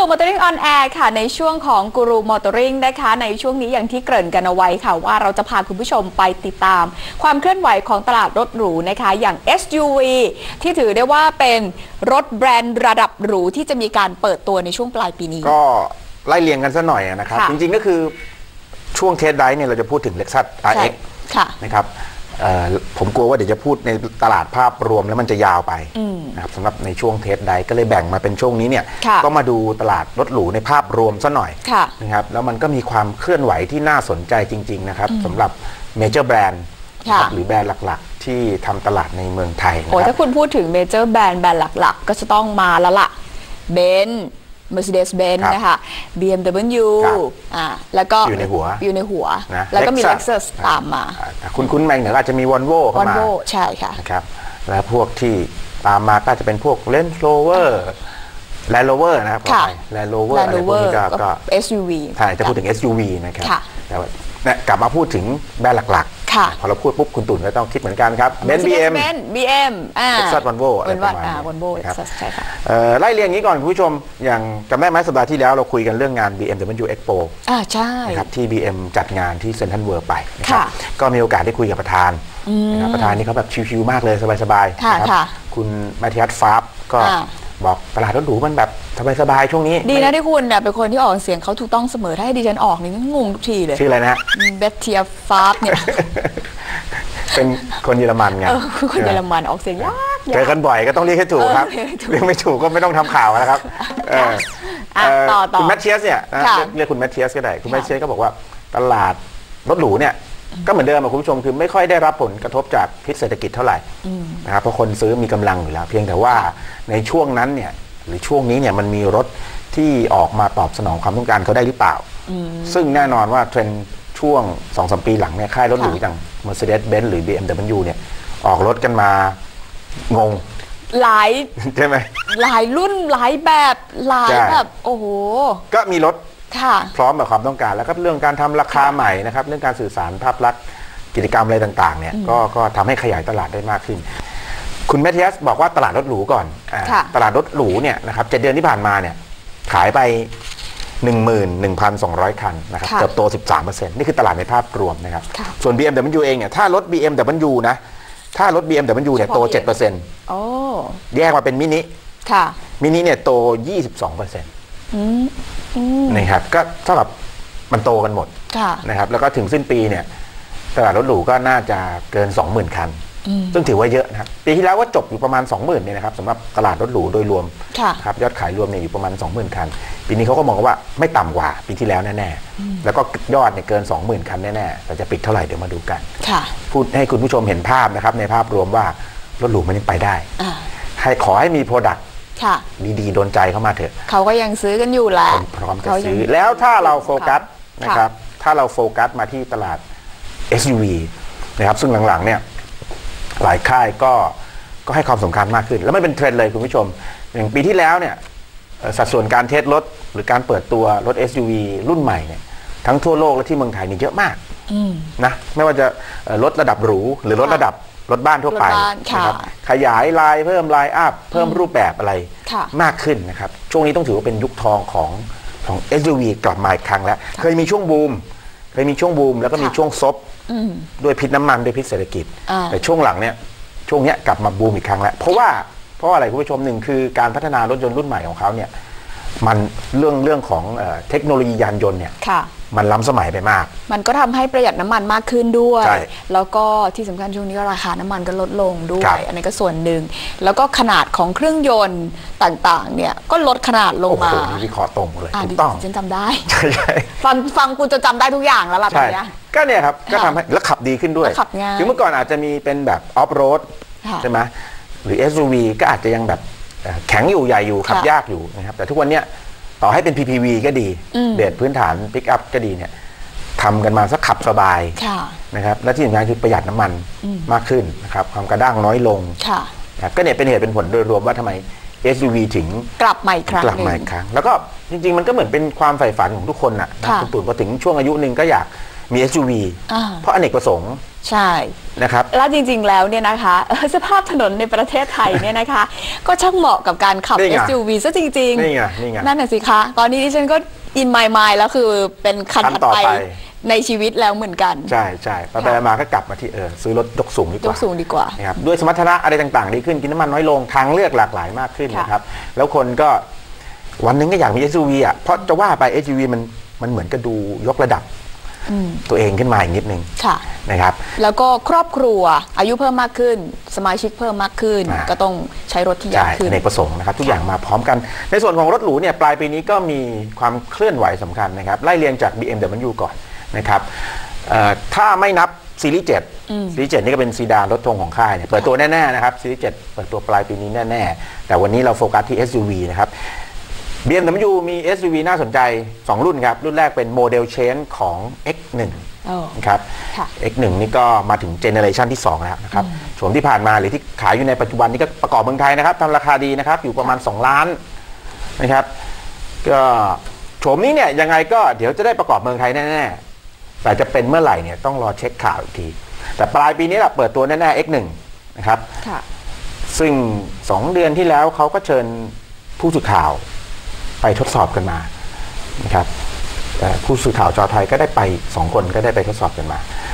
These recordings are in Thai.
Motoring on Air ค่ะในช่วงของกูรู Motoring นะคะในช่วงนี้อย่างที่เกริ่นกันเอาไว้ค่ะว่าเราจะพาคุณผู้ชมไปติดตามความเคลื่อนไหวของตลาดรถหรูนะคะอย่าง SUV ที่ถือได้ว่าเป็นรถแบรนด์ระดับหรูที่จะมีการเปิดตัวในช่วงปลายปีนี้ก็ไล่เรียงกันซะหน่อยนะครับจริงๆก็คือช่วงเทสไดฟ์เนี่ยเราจะพูดถึง Lexus RX นะครับผมกลัวว่าเดี๋ยวจะพูดในตลาดภาพรวมแล้วมันจะยาวไปนะครับสำหรับในช่วงเทสไดฟ์ก็เลยแบ่งมาเป็นช่วงนี้เนี่ยก็มาดูตลาดรถหรูในภาพรวมซะหน่อยนะครับแล้วมันก็มีความเคลื่อนไหวที่น่าสนใจจริงๆนะครับสำหรับเมเจอร์แบรนด์หรือแบรนด์หลักๆที่ทำตลาดในเมืองไทยนะครับถ้าคุณพูดถึงเมเจอร์แบรนด์หลักๆก็จะต้องมาแล้วล่ะเบนซ์Mercedes-Benz นะคะ BMW แล้วก็อยู่ในหัวนะแล้วก็มี Lexus ตามมาคุณแมงเนี่ยอาจจะมี Volvo เข้ามาใช่ค่ะนะครับแล้วพวกที่ตามมาก็จะเป็นพวก Range Rover Land Rover นะครับ Land Rover อะไรพวกนี้ก็ SUV ใช่จะพูดถึง SUV นะครับแต่ว่ากลับมาพูดถึงแบรนด์หลักๆพอเราพูดปุ๊บคุณตุ่นก็ต้องคิดเหมือนกันครับ BM Lexus Volvo อะไรประมาณนี้ Volvo Lexus ใช่ค่ะไล่เรียงนี้ก่อนคุณผู้ชมอย่างจำได้ไหมสัปดาห์ที่แล้วเราคุยกันเรื่องงาน BMW Expo ใช่นะครับที่ BM จัดงานที่เซ็นทรัลเวิลด์ไปนะครับก็มีโอกาสได้คุยกับประธานนะครับประธานนี่เขาแบบชิวๆมากเลยสบายๆนะครับคุณมาธิอัส ฟาบก็บอกตลาดรถหรูมันแบบสบายๆช่วงนี้ดีนะที่คุณเนี่ยเป็นคนที่ออกเสียงเขาถูกต้องเสมอถ้าให้ดิฉันออกนี่งงทุกทีเลยชื่ออะไรนะเบทเทียฟาบเนี่ยเป็นคนเยอรมันไงคนเยอรมันออกเสียงยากเจอกันบ่อยก็ต้องเรียกให้ถูกครับเรียกไม่ถูกก็ไม่ต้องทำข่าวนะครับต่อคุณแมทเทียสเนี่ยเรียกคุณแมทเทียสก็ได้คุณแมทเทียสก็บอกว่าตลาดรถหรูเนี่ยก็เหมือนเดิมคุณผู้ชมคือไม่ค่อยได้รับผลกระทบจากพิษเศรษฐกิจเท่าไหร่นะครับเพราะคนซื้อมีกำลังอยู่แล้วเพียงแต่ว่าในช่วงนั้นเนี่ยหรือช่วงนี้เนี่ยมันมีรถที่ออกมาตอบสนองความต้องการเขาได้หรือเปล่าซึ่งแน่นอนว่าเทรนด์ช่วง 2-3 ปีหลังเนี่ยค่ายรถหรูอย่าง Mercedes-Benz หรือ BMW เนี่ยออกรถกันมางงหลายใช่ไหมหลายรุ่นหลายแบบหลายแบบโอ้โหก็มีรถพร้อมกับความต้องการแล้วก็เรื่องการทำราคาใหม่นะครับเรื่องการสื่อสารภาพลักษณ์กิจกรรมอะไรต่างๆเนี่ยก็ทำให้ขยายตลาดได้มากขึ้นคุณแมทเทียสบอกว่าตลาดรถหรูก่อนตลาดรถหรูเนี่ยนะครับ7 เดือนที่ผ่านมาเนี่ยขายไป 11,200 คันนะครับเติบโต 13% นี่คือตลาดในภาพรวมนะครับส่วน BMW เองเนี่ยถ้ารถ BMW นะถ้ารถ BMW เนี่ยโต 7%แยกมาเป็นมินิมินิเนี่ยโต 22%นะครับก็เท่ากับมันโตกันหมดนะครับแล้วก็ถึงสิ้นปีเนี่ยตลาดรถหรูก็น่าจะเกิน 20,000 คันซึ่งถือว่าเยอะนะครับปีที่แล้วว่าจบอยู่ประมาณ 20,000 เนี่ยนะครับสำหรับตลาดรถหรูโดยรวมครับยอดขายรวมเนี่ยอยู่ประมาณ 20,000 คันปีนี้เขาก็มองว่าไม่ต่ำกว่าปีที่แล้วแน่ๆแล้วก็ยอดเนี่ยเกิน 20,000 คันแน่ๆแต่จะปิดเท่าไหร่เดี๋ยวมาดูกันพูดให้คุณผู้ชมเห็นภาพนะครับในภาพรวมว่ารถหรูมันยังไปได้ขอให้มีโปรดักต์ดีๆโดนใจเข้ามาเถอะเขาก็ยังซื้อกันอยู่แหละพร้อมจะซื้อแล้วถ้าเราโฟกัสนะครับถ้าเราโฟกัสมาที่ตลาด SUV นะครับซึ่งหลังๆเนี่ยหลายค่ายก็ให้ความสำคัญมากขึ้นแล้วมันเป็นเทรนด์เลยคุณผู้ชมอย่างปีที่แล้วเนี่ยสัดส่วนการเทสรถหรือการเปิดตัวรถ SUV รุ่นใหม่เนี่ยทั้งทั่วโลกและที่เมืองไทยนี่เยอะมากนะไม่ว่าจะรถระดับหรูหรือรถระดับรถบ้านทั่วไปนะครับขยายลายเพิ่มลายอัพเพิ่มรูปแบบอะไรมากขึ้นนะครับช่วงนี้ต้องถือว่าเป็นยุคทองของ SUV กลับมาอีกครั้งแล้วเคยมีช่วงบูมแล้วก็มีช่วงซบด้วยพิษน้ำมันด้วยพิษเศรษฐกิจแต่ช่วงหลังเนี่ยช่วงนี้กลับมาบูมอีกครั้งแล้วเพราะอะไรคุณผู้ชมหนึ่งคือการพัฒนารถยนต์รุ่นใหม่ของเขาเนี่ยมันเรื่องของเทคโนโลยียานยนต์เนี่ยมันล้ำสมัยไปมากมันก็ทำให้ประหยัดน้ำมันมากขึ้นด้วยแล้วก็ที่สำคัญช่วงนี้ก็ราคาน้ำมันก็ลดลงด้วยอันนี้ก็ส่วนหนึ่งแล้วก็ขนาดของเครื่องยนต์ต่างๆเนี่ยก็ลดขนาดลงมาวิเคราะห์ตรงเลยถูกต้องฉันจำได้ฟังคุณจะจำได้ทุกอย่างแล้วล่ะตอนนี้ก็เนี่ยครับก็ทำให้แล้วขับดีขึ้นด้วยคือเมื่อก่อนอาจจะมีเป็นแบบออฟโรดใช่ไหมหรือ SUV ก็อาจจะยังแบบแข็งอยู่ใหญ่อยู่ขับยากอยู่นะครับแต่ทุกวันเนี้ยต่อให้เป็น PPV ก็ดีเบสพื้นฐานปิกอัพก็ดีเนี่ยทำกันมาสักขับสบายนะครับและที่สำคัญคือประหยัดน้ำมันมากขึ้นนะครับความกระด้างน้อยลงก็เนี่ยเป็นเหตุเป็นผลโดยรวมว่าทำไม SUV ถึงกลับมาอีกครั้งแล้วก็จริงๆมันก็เหมือนเป็นความใฝ่ฝันของทุกคนนะคุณตู่พอถึงช่วงอายุหนึ่งก็อยากมี SUV เพราะอเนกประสงค์ใช่นะครับแล้วจริงๆแล้วเนี่ยนะคะสภาพถนนในประเทศไทยเนี่ยนะคะก็ช่างเหมาะกับการขับ SUV ซะจริงๆนี่ไงนั่นน่ะสิคะตอนนี้ดิฉันก็อินไมล์มายแล้วคือเป็นคันถัดไปในชีวิตแล้วเหมือนกันใช่ไปมาก็กลับมาที่ซื้อรถยกสูงดีกว่านะครับด้วยสมรรถนะอะไรต่างๆดีขึ้นกินน้ำมันน้อยลงทางเลือกหลากหลายมากขึ้นนะครับแล้วคนก็วันนึงก็อยากมี SUV อ่ะเพราะจะว่าไป SUV มันเหมือนกับดูยกระดับตัวเองขึ้นมาอีกนิดนึงนะครับแล้วก็ครอบครัวอายุเพิ่มมากขึ้นสมาชิกเพิ่มมากขึ้นก็ต้องใช้รถที่ใหญ่ขึ้นในประสงค์นะครับทุกอย่างมาพร้อมกันในส่วนของรถหรูเนี่ยปลายปีนี้ก็มีความเคลื่อนไหวสำคัญนะครับไล่เรียงจาก BMW ก่อนนะครับถ้าไม่นับซีรีส์7ซีรีส์7นี่ก็เป็นซีดานรถธงของค่ายเนี่ยเปิดตัวแน่ๆนะครับซีรีส์7เปิดตัวปลายปีนี้แน่ๆแต่วันนี้เราโฟกัสที่ SUV นะครับ BMW มี SUV น่าสนใจ2รุ่นครับรุ่นแรกเป็นโมเดลเชนของ X1 นะครับ X1 นี่ก็มาถึงเจเนอเรชันที่2แล้วนะครับโฉมที่ผ่านมาหรือที่ขายอยู่ในปัจจุบันนี้ก็ประกอบเมืองไทยนะครับทำราคาดีนะครับอยู่ประมาณ2ล้านนะครับก็โฉมนี้เนี่ยยังไงก็เดี๋ยวจะได้ประกอบเมืองไทยแน่ๆแต่จะเป็นเมื่อไหร่เนี่ยต้องรอเช็คข่าวอีกทีแต่ปลายปีนี้แหละเปิดตัวแน่ๆ X1 นะครับซึ่ง2เดือนที่แล้วเขาก็เชิญผู้สื่อข่าวไปทดสอบกันมานะครับผู้สื่อข่าวชาวไทยก็ได้ไป2คนก็ได้ไปทดสอบกันมา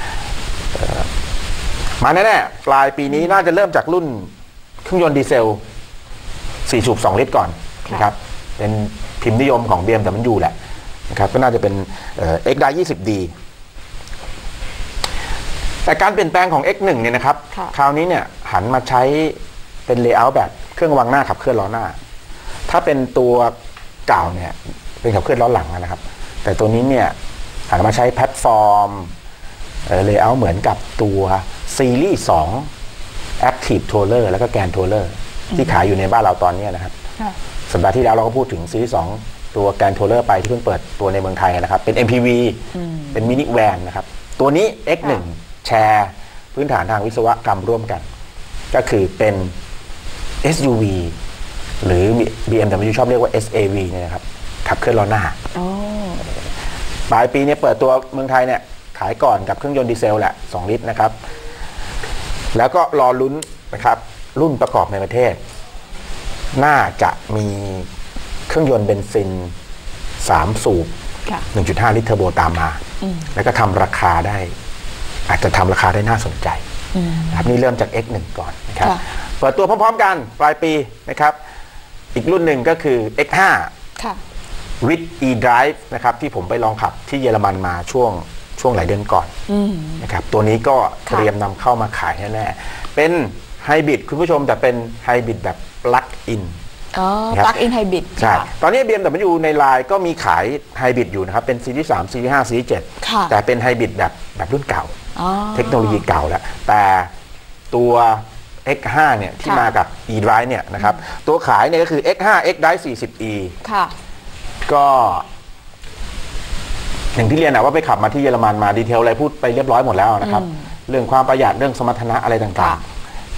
แน่ๆปลายปีนี้น่าจะเริ่มจากรุ่นเครื่องยนต์ดีเซล4 สูบ 2 ลิตรก่อนนะครับเป็นพิมพ์นิยมของ BMW แหละนะครับก็น่าจะเป็นX-20D แต่การเปลี่ยนแปลงของ X1 เนี่ยนะครับคราวนี้เนี่ยหันมาใช้เป็นเลเยอร์แบบเครื่องวางหน้าขับเคลื่อนล้อหน้าถ้าเป็นตัวเก่าเนี่ยเป็นขับเคลื่อนล้อหลังนะครับแต่ตัวนี้เนี่ยหันมาใช้แพลตฟอร์มเลเยอร์เหมือนกับตัวซีรีส์2 Active Tourer แล้วก็แกน Tourer ที่ขายอยู่ในบ้านเราตอนนี้นะครับสัปดาห์ที่แล้วเราก็พูดถึงซีรีส์2ตัวแกน Tourer ไปที่เพิ่งเปิดตัวในเมืองไทยนะครับเป็น MPV เป็นมินิแวนนะครับตัวนี้ X1 แชร์พื้นฐานทางวิศวกรรมร่วมกันก็คือเป็น SUV หรือ BMW ชอบเรียกว่า SAV เนี่ยนะครับขับเคลื่อนล้อหน้าปลายปีนี้เปิดตัวเมืองไทยเนี่ยขายก่อนกับเครื่องยนต์ดีเซลแหละ2 ลิตรนะครับแล้วก็รอลุ้นนะครับรุ่นประกอบในประเทศน่าจะมีเครื่องยนต์เบนซิน3 สูบ 1.5 ลิตรเทอร์โบตามมาแล้วก็ทำราคาได้อาจจะทำราคาได้น่าสนใจนะครับนี่เริ่มจาก X1 ก่อนนะครับเปิดตัวพร้อมๆกันปลายปีนะครับอีกรุ่นหนึ่งก็คือ X5 with eDrive นะครับที่ผมไปลองขับที่เยอรมันมาช่วงหลายเดือนก่อนนะครับตัวนี้ก็เตรียมนำเข้ามาขายแน่ๆเป็นไฮบริดคุณผู้ชมแต่เป็นไฮบริดแบบปลั๊กอินปลั๊กอินไฮบริดใช่ตอนนี้ BMW ในไลน์ก็มีขายไฮบริดอยู่นะครับเป็นซีรีส์3ซีรีส์5ซีรีส์7แต่เป็นไฮบริดแบบรุ่นเก่าเทคโนโลยีเก่าแล้วแต่ตัว X5 เนี่ยที่มากับ eDrive เนี่ยนะครับตัวขายเนี่ยก็คือ X5 X-Drive 40e ก็อย่างที่เรียนนะว่าไปขับมาที่เยอรมันมาดีเทลอะไรพูดไปเรียบร้อยหมดแล้วนะครับเรื่องความประหยัดเรื่องสมรรถนะอะไรต่าง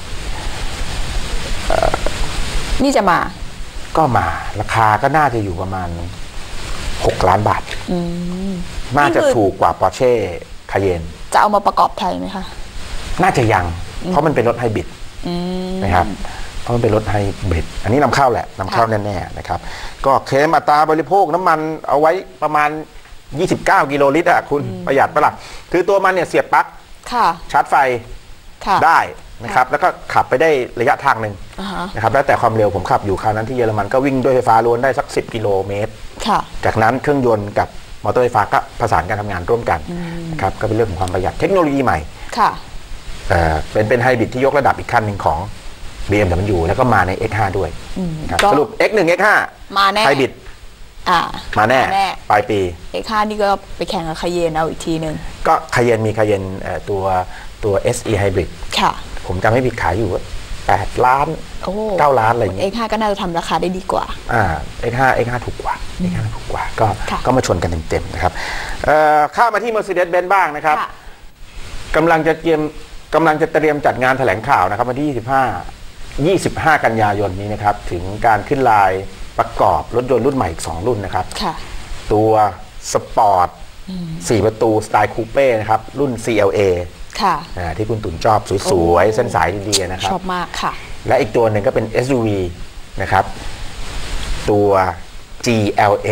ๆนี่จะมาก็มาราคาก็น่าจะอยู่ประมาณ6 ล้านบาทน่าจะถูกกว่า Porsche Cayenne จะเอามาประกอบไทยไหมคะน่าจะยังเพราะมันเป็นรถไฮบริดนะครับเพราะมันเป็นรถไฮบริดอันนี้นำเข้าแหละนำเข้าแน่ๆนะครับก็เคลมอัตราบริโภคน้ำมันเอาไว้ประมาณ29 กิโลลิตรอะคุณประหยัดปะล่ะคือตัวมันเนี่ยเสียบปลั๊กชาร์จไฟได้นะครับแล้วก็ขับไปได้ระยะทางหนึ่งนะครับแล้วแต่ความเร็วผมขับอยู่คราวนั้นที่เยอรมันก็วิ่งด้วยไฟฟ้าล้วนได้สัก10 กิโลเมตรจากนั้นเครื่องยนต์กับมอเตอร์ไฟฟ้าก็ประสานการทำงานร่วมกันนะครับก็เป็นเรื่องของความประหยัดเทคโนโลยีใหม่เป็นไฮบริดที่ยกระดับอีกขั้นหนึ่งของ BMW แล้วก็มาใน X5 ด้วยสรุป X1 X5 มาแน่ไฮบริดมาแน่ปลายปี X5 นี่ก็ไปแข่งกับคาเยนเอาอีกทีนึงก็คาเยนมีคาเยนตัว SE Hybrid ผมจำไม่ผิดขายอยู่8 ล้าน9 ล้านอะไรอย่างเงี้ย X5 ก็น่าจะทำราคาได้ดีกว่า X5 ถูกกว่า X5 ถูกกว่าก็มาชนกันเต็มๆนะครับข้ามาที่ Mercedes-Benz บ้างนะครับกำลังจะเตรียมจัดงานแถลงข่าวนะครับวันที่25 กันยายนนี้นะครับถึงการขึ้นไลน์ประกอบรถยนต์รุ่นใหม่อีก2 รุ่นนะครับตัวสปอร์ต 4 ประตูสไตล์คูเป้นะครับรุ่น CLA ค่ะที่คุณตุ่นชอบสวยๆเส้นสายดีๆนะครับชอบมากค่ะและอีกตัวหนึ่งก็เป็น SUV นะครับตัว GLA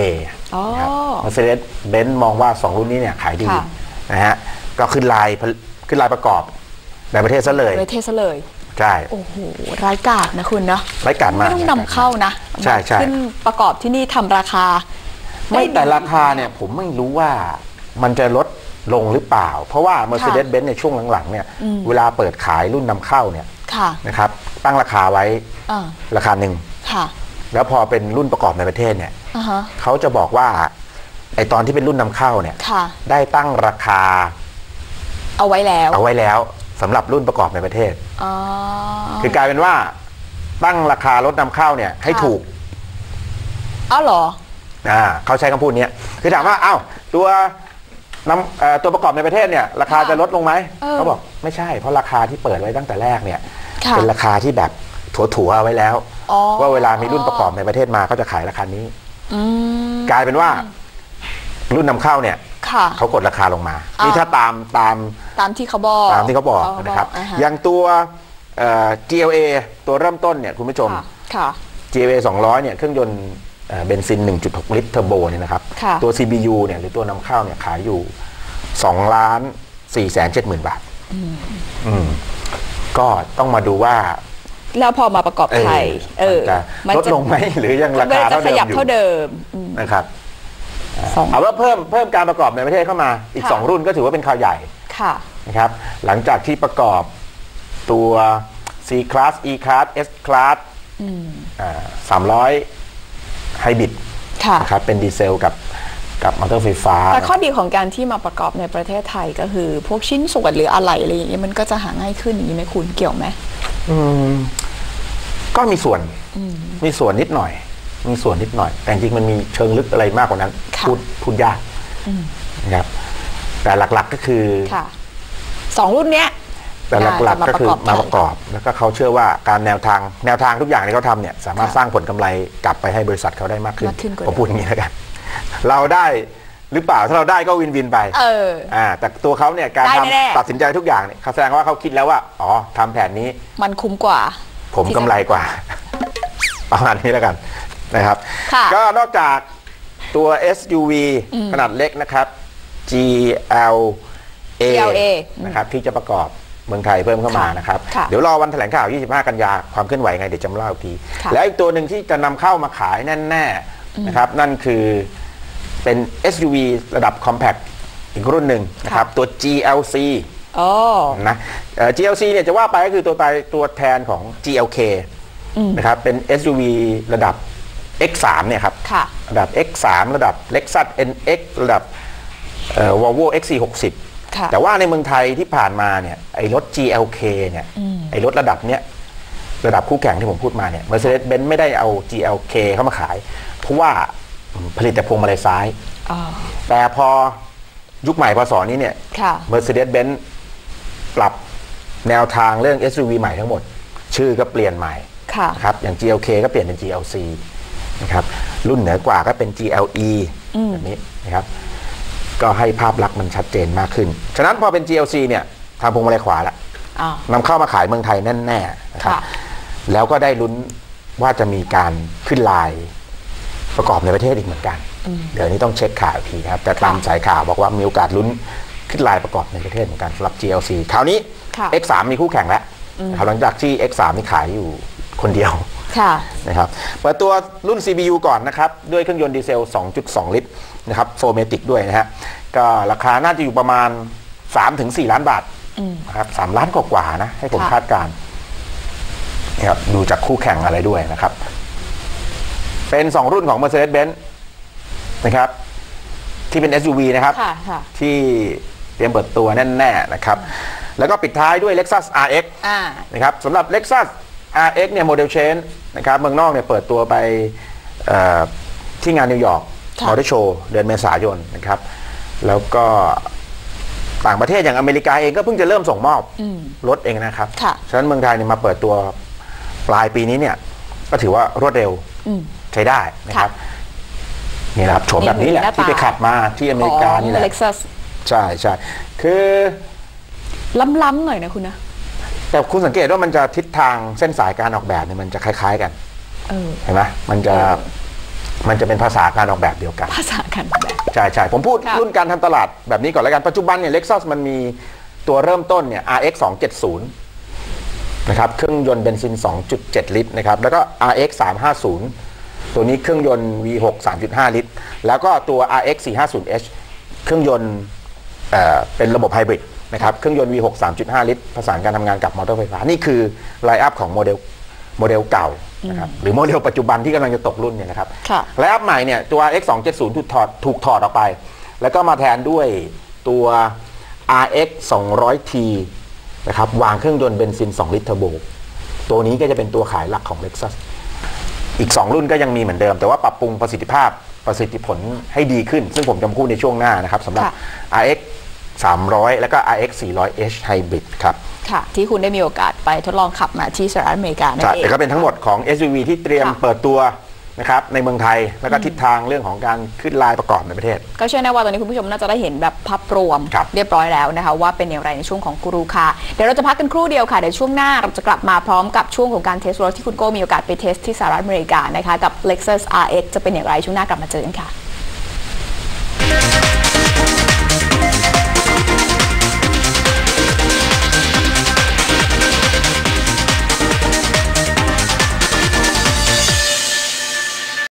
Mercedes-Benz มองว่า2รุ่นนี้เนี่ยขายดีนะฮะก็ขึ้นลายประกอบในประเทศซะเลยใช่โอ้โหร้ายกาจนะคุณเนาะร้ายกาจมากไม่ต้องนำเข้านะใช่ขึ้นประกอบที่นี่ทำราคาไม่แต่ราคาเนี่ยผมไม่รู้ว่ามันจะลดลงหรือเปล่าเพราะว่า Mercedes-Benz ในช่วงหลังๆเนี่ยเวลาเปิดขายรุ่นนำเข้าเนี่ยนะครับตั้งราคาไว้ราคาหนึ่งแล้วพอเป็นรุ่นประกอบในประเทศเนี่ยเขาจะบอกว่าไอตอนที่เป็นรุ่นนำเข้าเนี่ยได้ตั้งราคาเอาไว้แล้วสำหรับรุ่นประกอบในประเทศคือกลายเป็นว่าตั้งราคารถนำเข้าเนี่ยให้ถูกเหรอเขาใช้คำพูดนี้คือถามว่าตัวประกอบในประเทศเนี่ยราคาจะลดลงไหมเขาบอกไม่ใช่เพราะราคาที่เปิดไว้ตั้งแต่แรกเนี่ยเป็นราคาที่แบบถัวๆไว้แล้วว่าเวลามีรุ่นประกอบในประเทศมาก็จะขายราคานี้กลายเป็นว่ารุ่นนำเข้าเนี่ยเขากดราคาลงมานี่ถ้าตามที่เขาบอกนะครับอย่างตัวGLA ตัวเริ่มต้นเนี่ยคุณผู้ชมGLA 200เนี่ยเครื่องยนต์เบนซิน 1.6 ลิตรเทอร์โบเนี่ยนะครับตัว CBU เนี่ยหรือตัวนำเข้าเนี่ยขายอยู่2,470,000 บาทก็ต้องมาดูว่าแล้วพอมาประกอบไทยมันลดลงไหมหรือยังราคาเท่าเดิมอยู่นะครับเอาว่าเพิ่มการประกอบในประเทศเข้ามาอีก2รุ่นก็ถือว่าเป็นข่าวใหญ่นะครับหลังจากที่ประกอบตัว C Class E Class S Class 300 ไฮบริดนะครับเป็นดีเซลกับมอเตอร์ไฟฟ้าแต่ข้อดีของการที่มาประกอบในประเทศไทยก็คือพวกชิ้นส่วนหรืออะไรอย่างเงี้ยมันก็จะหาง่ายขึ้นอย่างนี้ไหมคุณเกี่ยวไหมก็มีส่วนนิดหน่อยแต่จริงมันมีเชิงลึกอะไรมากกว่านั้นพูดยากนะครับแต่หลักๆก็คือ 2 รุ่นเนี้ยแต่หลักๆก็คือมาประกอบแล้วก็เขาเชื่อว่าการแนวทางทุกอย่างที่เขาทำเนี่ยสามารถสร้างผลกำไรกลับไปให้บริษัทเขาได้มากขึ้นผมพูดอย่างนี้แล้วกันเราได้หรือเปล่าถ้าเราได้ก็วินไปแต่ตัวเขาเนี่ยการตัดสินใจทุกอย่างเนี่ยเขาแสดงว่าเขาคิดแล้วว่าทำแผนนี้มันคุ้มกว่าผมกำไรกว่าประมาณนี้แล้วกันนะครับก็นอกจากตัว SUV ขนาดเล็กนะครับ GLA นะครับที่จะประกอบเมืองไทยเพิ่มเข้ามานะครับเดี๋ยวรอวันแถลงข่าว25 กันยาความเคลื่อนไหวไงเดี๋ยวจะมาเล่าอีกทีแล้วอีกตัวหนึ่งที่จะนำเข้ามาขายแน่ๆนะครับนั่นคือเป็น SUV ระดับ Compact อีกรุ่นหนึ่งนะครับตัว GLC นะ GLC เนี่ยจะว่าไปก็คือตัวแทนของ GLK นะครับเป็น SUV ระดับ X3 เนี่ยครับระดับ X3 ระดับ Lexus NX ระดับVolvo XC60 แต่ว่าในเมืองไทยที่ผ่านมาเนี่ยไอ้รถ GLK เนี่ยไอ้รถระดับเนี้ยระดับคู่แข่งที่ผมพูดมาเนี่ย Mercedes-Benz ไม่ได้เอา GLK เข้ามาขายเพราะว่าผลิตแต่พวงมาลัยซ้ายแต่พอยุคใหม่พศนี้เนี่ย Mercedes-Benz ปรับแนวทางเรื่อง SUV ใหม่ทั้งหมดชื่อก็เปลี่ยนใหม่นะครับอย่าง GLK ก็เปลี่ยนเป็น GLC นะครับรุ่นเหนือกว่าก็เป็น GLE แบบนี้นะครับก็ให้ภาพลักษณ์มันชัดเจนมากขึ้นฉะนั้นพอเป็น GLC เนี่ยทำพวงมาลัยขวาแล้วนำเข้ามาขายเมืองไทยแน่ๆนะครับแล้วก็ได้ลุ้นว่าจะมีการขึ้นลายประกอบในประเทศอีกเหมือนกันเดี๋ยวนี้ต้องเช็คข่าวทีครับแต่ตามสายข่าวบอกว่ามีโอกาสลุ้นขึ้นลายประกอบในประเทศเหมือนกันสำหรับ GLC คราวนี้ X3 มีคู่แข่งแล้วหลังจากที่ X3 นี่ขายอยู่คนเดียวนะครับเปิดตัวรุ่น CBU ก่อนนะครับด้วยเครื่องยนต์ดีเซล 2.2 ลิตรนะครับโฟเมติกด้วยนะฮะก็ราคาน่าจะอยู่ประมาณ 3-4 ล้านบาทนะครับ3 ล้านกว่าๆนะให้ผมคาดการณ์นะครับดูจากคู่แข่งอะไรด้วยนะครับเป็น2รุ่นของ Mercedes-Benz นะครับที่เป็น SUV นะครับที่เตรียมเปิดตัวแน่ๆนะครับแล้วก็ปิดท้ายด้วย Lexus RX นะครับสำหรับ Lexus RX เนี่ยโมเดลเชนนะครับเมืองนอกเนี่ยเปิดตัวไปที่งานนิวยอร์กมอเตอร์โชว์เดือนเมษายนนะครับแล้วก็ต่างประเทศอย่างอเมริกาเองก็เพิ่งจะเริ่มส่งมอบรถเองนะครับฉะนั้นเมืองไทยเนี่ยมาเปิดตัวปลายปีนี้เนี่ยก็ถือว่ารวดเร็วใช้ได้นะครับนี่นะครับโฉมแบบนี้แหละที่ไปขับมาที่อเมริกานี่แหละ Lexus ใช่ใช่คือล้ำๆหน่อยนะคุณนะแต่คุณสังเกตว่ามันจะทิศทางเส้นสายการออกแบบเนี่ยมันจะคล้ายๆกัน เห็นไหมมันจะเป็นภาษาการออกแบบเดียวกันภาษาการแบบใช่ใช่ผมพูดรุ่นการทำตลาดแบบนี้ก่อนแล้วกันปัจจุบันเนี่ย Lexus มันมีตัวเริ่มต้นเนี่ย RX 270นะครับเครื่องยนต์เบนซิน 2.7 ลิตรนะครับแล้วก็ RX 350ตัวนี้เครื่องยนต์ V6 3.5 ลิตรแล้วก็ตัว RX 450H เครื่องยนต์เป็นระบบไฮบริดนะครับเครื่องยนต์ V6 3.5 ลิตรผสานการทำงานกับมอเตอร์ไฟฟ้านี่คือไลน์อัพของโมเดลเก่านะครับหรือโมเดลปัจจุบันที่กำลังจะตกรุ่นเนี่ยนะครับไลน์อัพใหม่เนี่ยตัว RX 270ถูกถอดออกไปแล้วก็มาแทนด้วยตัว RX 200T นะครับวางเครื่องยนต์เบนซิน2ลิตรเทอร์โบตัวนี้ก็จะเป็นตัวขายหลักของ Lexus อีก2รุ่นก็ยังมีเหมือนเดิมแต่ว่าปรับปรุงประสิทธิผลให้ดีขึ้นซึ่งผมจะพูดในช่วงหน้านะครับสำหรับ RX 300 แล้วก็ RX 400H Hybrid ครับค่ะที่คุณได้มีโอกาสไปทดลองขับมาที่สหรัฐอเมริกานั่นเองแต่ก็เป็นทั้งหมดของ SUV ที่เตรียมเปิดตัวนะครับในเมืองไทยแล้วก็ทิศทางเรื่องของการขึ้นลายประกอบในประเทศก็เชื่อแน่ว่าตอนนี้คุณผู้ชมน่าจะได้เห็นแบบภาพรวมเรียบร้อยแล้วนะคะว่าเป็นอย่างไรในช่วงของกูรูคาร์เดี๋ยวเราจะพักกันครู่เดียวค่ะเดี๋ยวช่วงหน้าเราจะกลับมาพร้อมกับช่วงของการเทสรถที่คุณโก้มีโอกาสไปเทสที่สหรัฐอเมริกานะคะกับ Lexus RX จะเป็นอย่างไรช่วงหน้ากลับมาเจอกันค่ะ